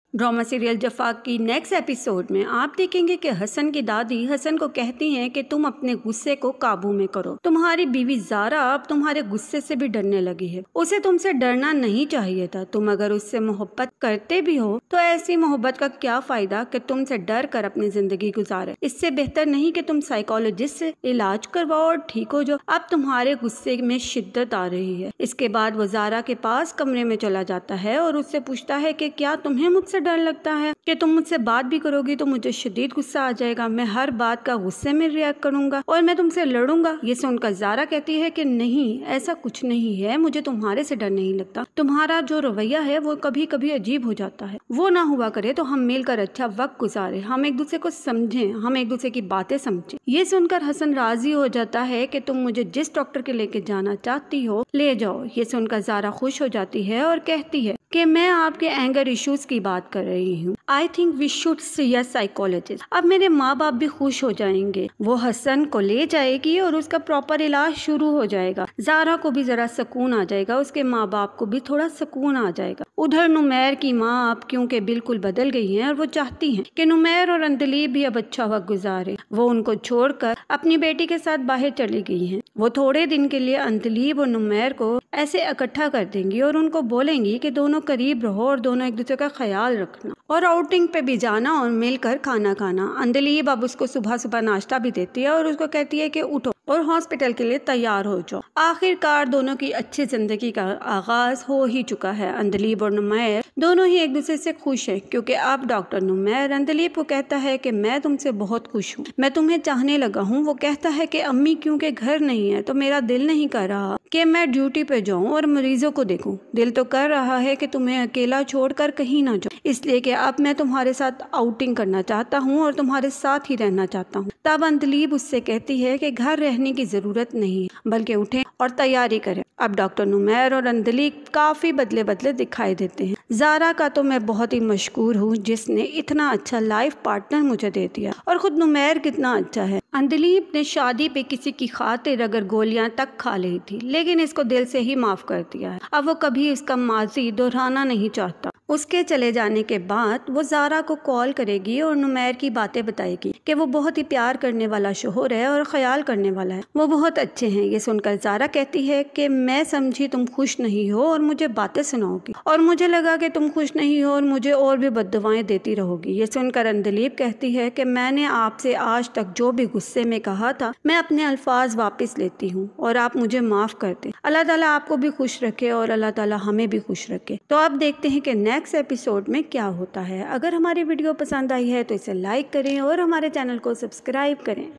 Drama serial जफा की next episode में आप देखेंगे कि हसन की दादी हसन को कहती हैं कि तुम अपने गुस्से को काबू में करो। तुम्हारी बीवी ज़ारा अब तुम्हारे गुस्से से भी डरने लगी है। उसे तुमसे डरना नहीं चाहिए था। तुम अगर उससे मोहब्बत करते भी हो तो ऐसी मोहब्बत का क्या फायदा कि तुमसे डर कर अपनी जिंदगी गुजारे। इससे बेहतर नहीं कि तुम साइकोलॉजिस्ट से इलाज करवाओ और ठीक हो जाओ। अब तुम्हारे गुस्से में शिद्दत आ रही है। इसके बाद वो ज़ारा के पास कमरे में चला जाता है और उससे पूछता है कि क्या तुम्हें मुझसे डर लगता है कि तुम मुझसे बात भी करोगी तो मुझे शदीद गुस्सा आ जाएगा। मैं हर बात का गुस्से में रिएक्ट करूंगा और मैं तुमसे लड़ूंगा। ये सुनकर ज़ारा कहती है कि नहीं, ऐसा कुछ नहीं है, मुझे तुम्हारे से डर नहीं लगता। तुम्हारा जो रवैया है वो कभी कभी अजीब हो जाता है। वो ना हुआ करे तो हम मिलकर अच्छा वक्त गुजारे, हम एक दूसरे को समझें, हम एक दूसरे की बातें समझें। ये सुनकर हसन राजी हो जाता है कि तुम मुझे जिस डॉक्टर के लेके जाना चाहती हो ले जाओ। ये सुनकर ज़ारा खुश हो जाती है और कहती है कि मैं आपके एंगर इश्यूज की बात कर रही हूँ। I think we should see a psychologist. अब मेरे माँ बाप भी खुश हो जाएंगे। वो हसन को ले जाएगी और उसका प्रॉपर इलाज शुरू हो जाएगा। ज़ारा को भी जरा सुकून आ जाएगा, उसके माँ बाप को भी थोड़ा सुकून आ जाएगा। उधर नुमैर की माँ अब क्योंकि बिल्कुल बदल गई है और वो चाहती हैं कि नुमैर और अंदलीब भी अब अच्छा वक्त गुजारे। वो उनको छोड़कर अपनी बेटी के साथ बाहर चली गई हैं। वो थोड़े दिन के लिए अंदलीब और नुमैर को ऐसे इकट्ठा कर देंगी और उनको बोलेंगी कि दोनों करीब रहो और दोनों एक दूसरे का ख्याल रखना और आउटिंग पे भी जाना और मिलकर खाना खाना। अंदलीब अब उसको सुबह सुबह नाश्ता भी देती है और उसको कहती है कि उठो और हॉस्पिटल के लिए तैयार हो जाओ। आखिरकार दोनों की अच्छी जिंदगी का आगाज हो ही चुका है। अंदलीब और नुमैर दोनों ही एक दूसरे से खुश हैं क्योंकि अब डॉक्टर नुमैर अंदलीब को कहता है कि मैं तुमसे बहुत खुश हूँ, मैं तुम्हें चाहने लगा हूँ। वो कहता है कि अम्मी क्योंकि घर नहीं है तो मेरा दिल नहीं कर रहा कि मैं ड्यूटी पे जाऊँ और मरीजों को देखूं। दिल तो कर रहा है कि तुम्हें अकेला छोड़कर कहीं ना जाऊं, इसलिए कि अब मैं तुम्हारे साथ आउटिंग करना चाहता हूँ और तुम्हारे साथ ही रहना चाहता हूँ। तब अंदलीब उससे कहती है कि घर रहने की जरूरत नहीं है, बल्कि उठें और तैयारी करें। अब डॉक्टर नुमैर और अंदलीब काफी बदले बदले दिखाई देते हैं। ज़ारा का तो मैं बहुत ही मशकूर हूँ जिसने इतना अच्छा लाइफ पार्टनर मुझे दे दिया, और खुद नुमैर कितना अच्छा है। अंदलीब ने शादी पे किसी की खातिर अगर गोलियां तक खा ली थी, लेकिन इसको दिल से ही माफ कर दिया है। अब वो कभी इसका माजी दोहराना नहीं चाहता। उसके चले जाने के बाद वो ज़ारा को कॉल करेगी और नुमैर की बातें बताएगी कि वो बहुत ही प्यार करने वाला शोहर है और ख्याल करने वाला है, वो बहुत अच्छे हैं। ये सुनकर ज़ारा कहती है कि मैं समझी तुम खुश नहीं हो और मुझे बातें सुनाओगी, और मुझे लगा कि तुम खुश नहीं हो और मुझे और भी बद्दुआएं देती रहोगी। ये सुनकर अंदलीब कहती है कि मैंने आपसे आज तक जो भी गुस्से में कहा था मैं अपने अल्फाज वापस लेती हूँ और आप मुझे माफ कर दें। अल्लाह ताला आपको भी खुश रखे और अल्लाह ताला हमें भी खुश रखे। तो अब देखते हैं कि नेक्स्ट एपिसोड में क्या होता है। अगर हमारी वीडियो पसंद आई है तो इसे लाइक करें और हमारे चैनल को सब्सक्राइब करें।